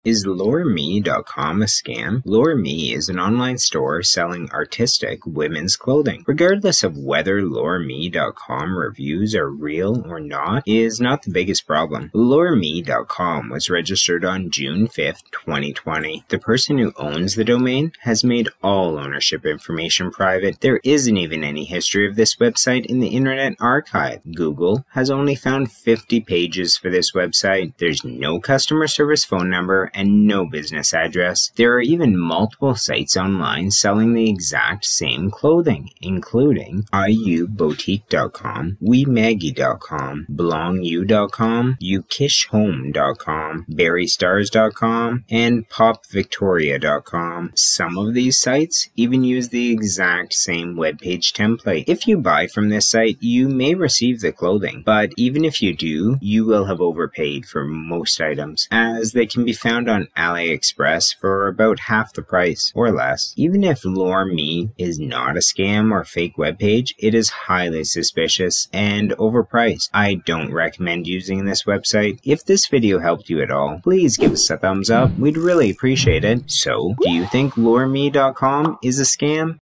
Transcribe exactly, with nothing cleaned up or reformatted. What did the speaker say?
Is Laure Me dot com a scam? Laure Me is an online store selling artistic women's clothing. Regardless of whether Laure Me dot com reviews are real or not is not the biggest problem. Laure Me dot com was registered on June fifth, twenty twenty. The person who owns the domain has made all ownership information private. There isn't even any history of this website in the Internet Archive. Google has only found fifty pages for this website. There's no customer service phone number and no business address. There are even multiple sites online selling the exact same clothing, including I U boutique dot com, we maggie dot com, belong you dot com, you kish home dot com, berry stars dot com, and pop victoria dot com. Some of these sites even use the exact same webpage template. If you buy from this site, you may receive the clothing, but even if you do, you will have overpaid for most items, as they can be found on Aliexpress for about half the price or less. Even if Laure Me is not a scam or fake webpage, it is highly suspicious and overpriced. I don't recommend using this website. If this video helped you at all, please give us a thumbs up. We'd really appreciate it. So, do you think Laure Me dot com is a scam?